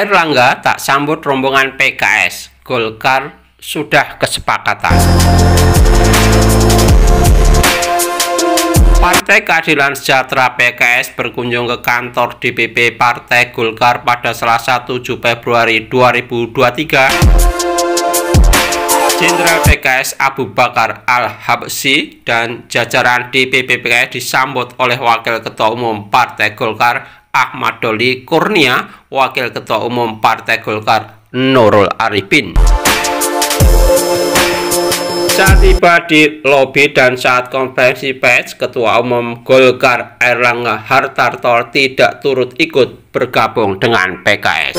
Airlangga tak sambut rombongan PKS, Golkar sudah kesepakatan. Partai Keadilan Sejahtera PKS berkunjung ke kantor DPP Partai Golkar pada Selasa 7 Februari 2023. Jenderal PKS Abu Bakar Al-Habsyi dan jajaran DPP PKS disambut oleh Wakil Ketua Umum Partai Golkar Ahmad Doli Kurnia, Wakil Ketua Umum Partai Golkar Nurul Arifin. Saat tiba di lobi dan saat konferensi pers, Ketua Umum Golkar Airlangga Hartarto tidak turut ikut bergabung dengan PKS.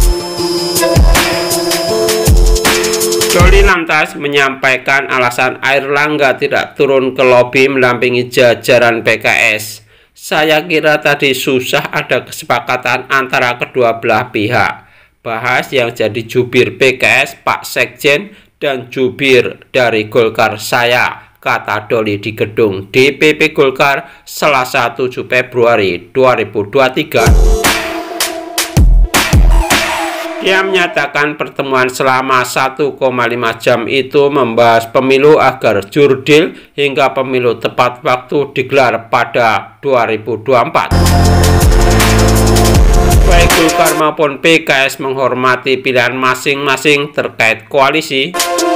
Doli lantas menyampaikan alasan Airlangga tidak turun ke lobi mendampingi jajaran PKS. Saya kira tadi susah ada kesepakatan antara kedua belah pihak. Bahas yang jadi jubir PKS Pak Sekjen dan jubir dari Golkar saya, kata Doli di gedung DPP Golkar Selasa 7 Februari 2023. Dia menyatakan pertemuan selama 1,5 jam itu membahas pemilu agar jurdil hingga pemilu tepat waktu digelar pada 2024. Baik Golkar maupun PKS menghormati pilihan masing-masing terkait koalisi.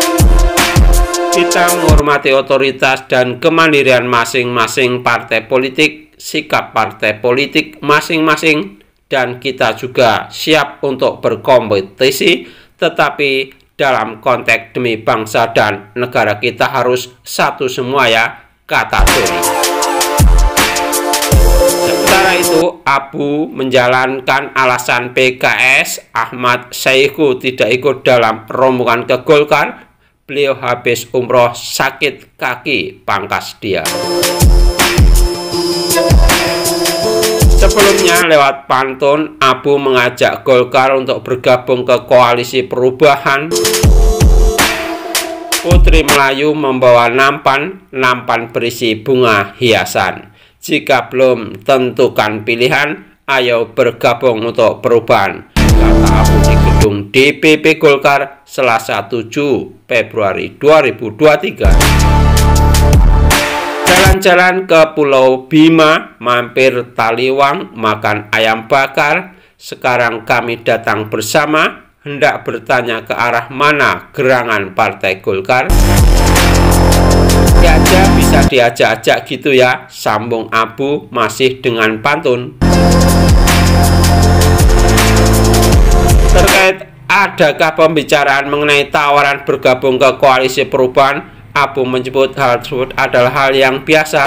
Kita menghormati otoritas dan kemandirian masing-masing partai politik, sikap partai politik masing-masing, dan kita juga siap untuk berkompetisi, tetapi dalam konteks demi bangsa dan negara kita harus satu semua ya, kata Doli. Sementara itu, Abu menjalankan alasan PKS Ahmad Saiku tidak ikut dalam rombongan ke Golkar. Beliau habis umroh sakit kaki, pangkas dia. Sebelumnya lewat pantun, Abu mengajak Golkar untuk bergabung ke koalisi perubahan. Putri Melayu membawa nampan berisi bunga hiasan. Jika belum tentukan pilihan, ayo bergabung untuk perubahan, kata Abu di gedung DPP Golkar Selasa 7 Februari 2023. Jalan-jalan ke Pulau Bima, mampir Taliwang, makan ayam bakar. Sekarang kami datang bersama, hendak bertanya ke arah mana gerangan Partai Golkar. Ya aja bisa diajak-ajak gitu ya, sambung Abu masih dengan pantun. Terkait adakah pembicaraan mengenai tawaran bergabung ke koalisi perubahan, Abu menyebut hal tersebut adalah hal yang biasa.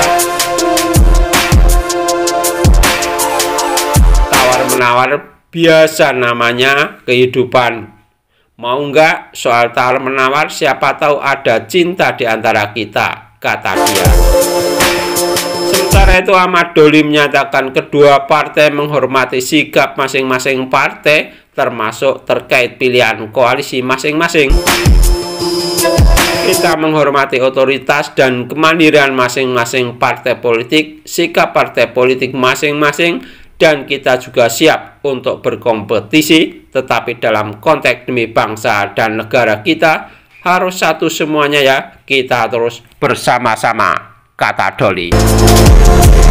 Tawar-menawar biasa namanya kehidupan. Mau nggak soal tawar-menawar, siapa tahu ada cinta di antara kita, kata dia. Sementara itu Ahmad Doli menyatakan kedua partai menghormati sikap masing-masing partai, termasuk terkait pilihan koalisi masing-masing. Kita menghormati otoritas dan kemandirian masing-masing partai politik, sikap partai politik masing-masing, dan kita juga siap untuk berkompetisi, tetapi dalam konteks demi bangsa dan negara kita harus satu semuanya ya, kita terus bersama-sama, kata Doli.